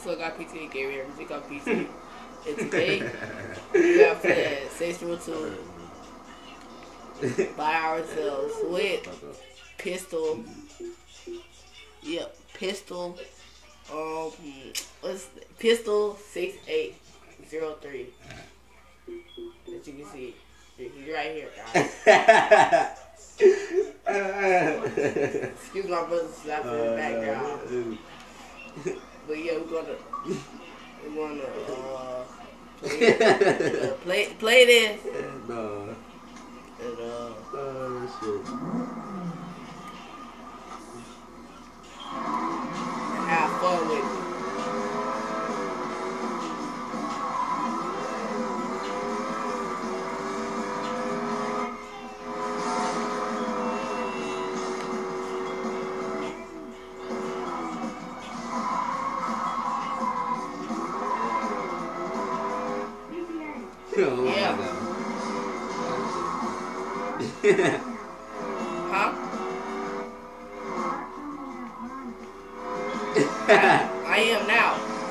still got PT. Gave me everything got PT. And today, we got playing Sexual 2 by ourselves with Pistol. Yep, Pistol. What's Pistol 6803. As you can see, he's right here, guys. Excuse my brother slapping in the background. But yeah, we're gonna play this. No. And shit. have fun with it. Yeah. Huh? I am now.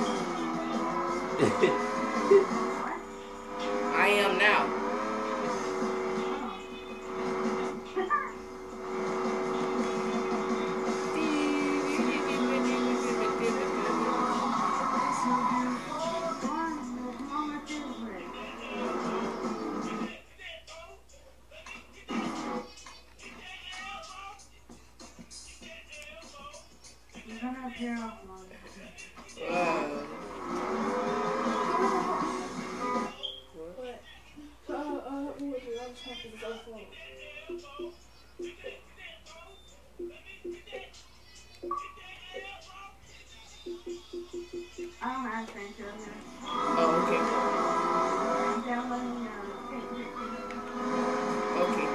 I am now. I don't have friends here. Oh, okay. Okay.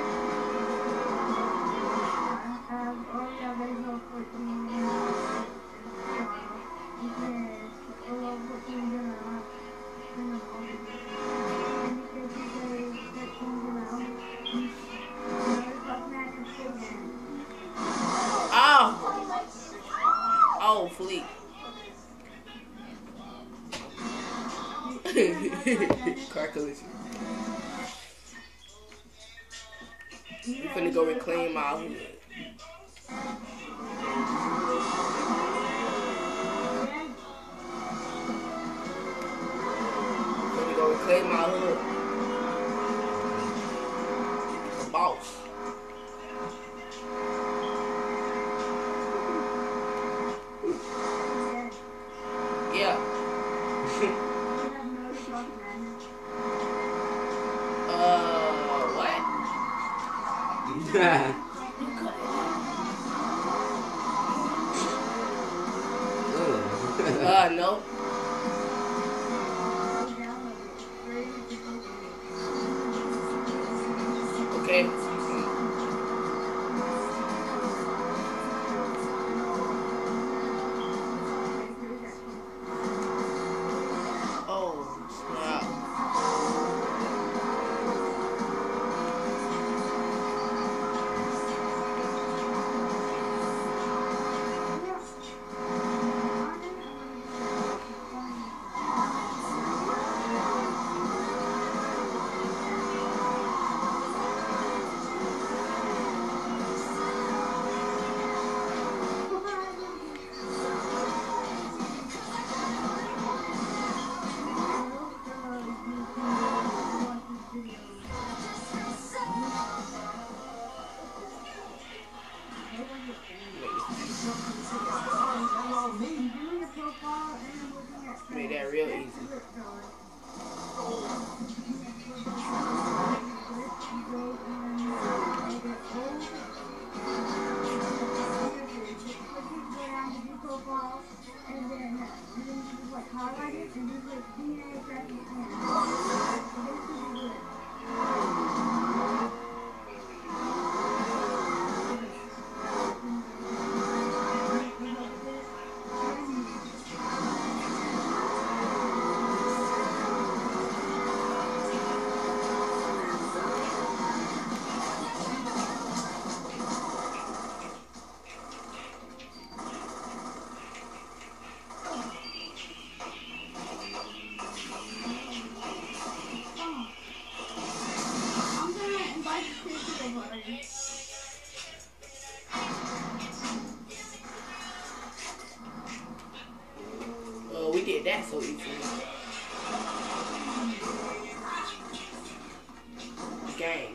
Oh, Fleet. Car collision. I'm finna go reclaim my hood. Finna go reclaim my hood. The boss. Yeah. What? No. Okay. Oh, snap. Made that real easy. did that so easily. Gang.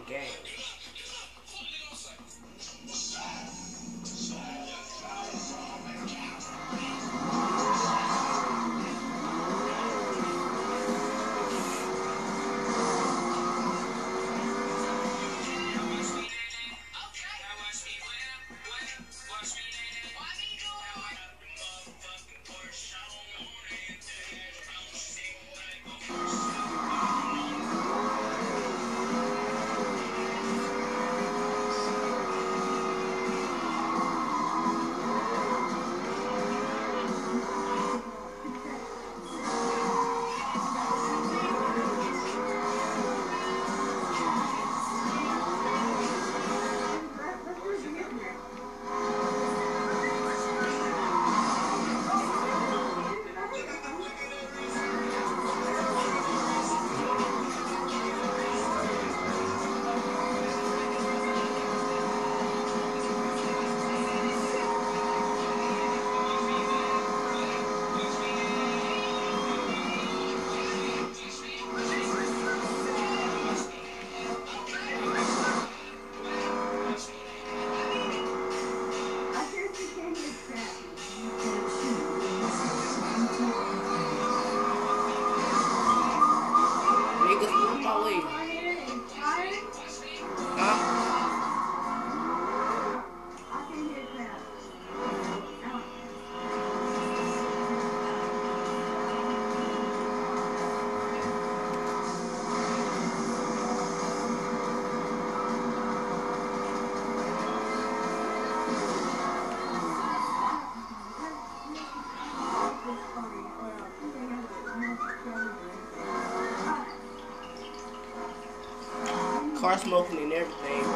Car smoking and everything.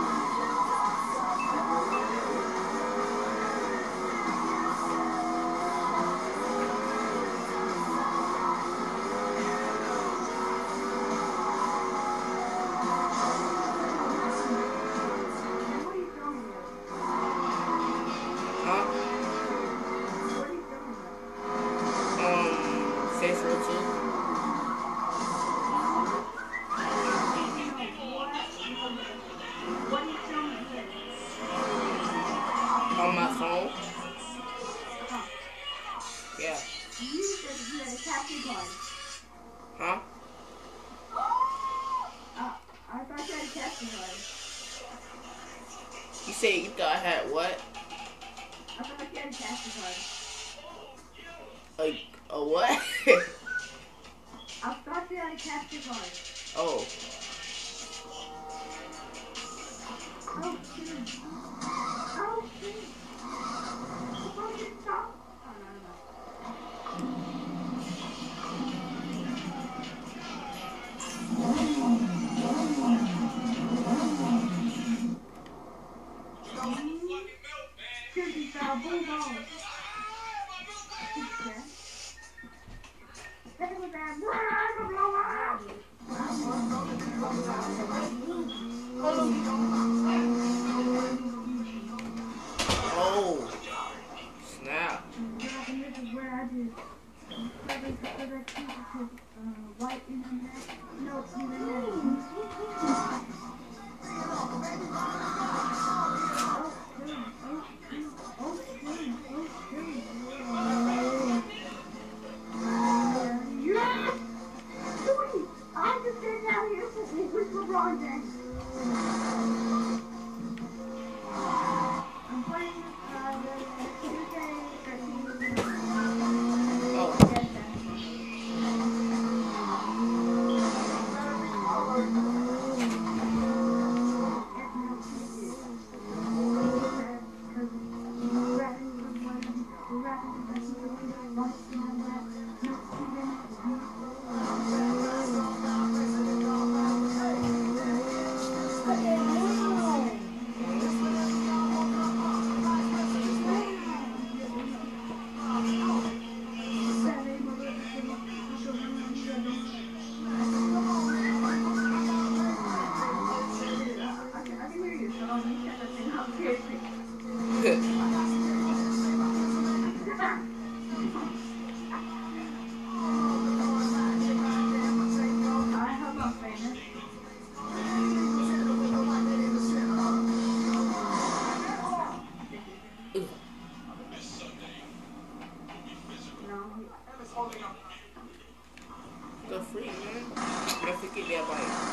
Saints Row 2. On my phone? Yeah. You said you had a captain card. Huh? I thought you had a captain card. You said you thought I had what? I thought you had a captain card. A what? I thought you had a captain card. Oh. Oh, shit. Oh, shit. Stop. Oh, Oh. Snap. this is where I did. White internet. No, internet. I just sit down here with LeBron James. I'm playing the 2K13. Oh. Get that bike.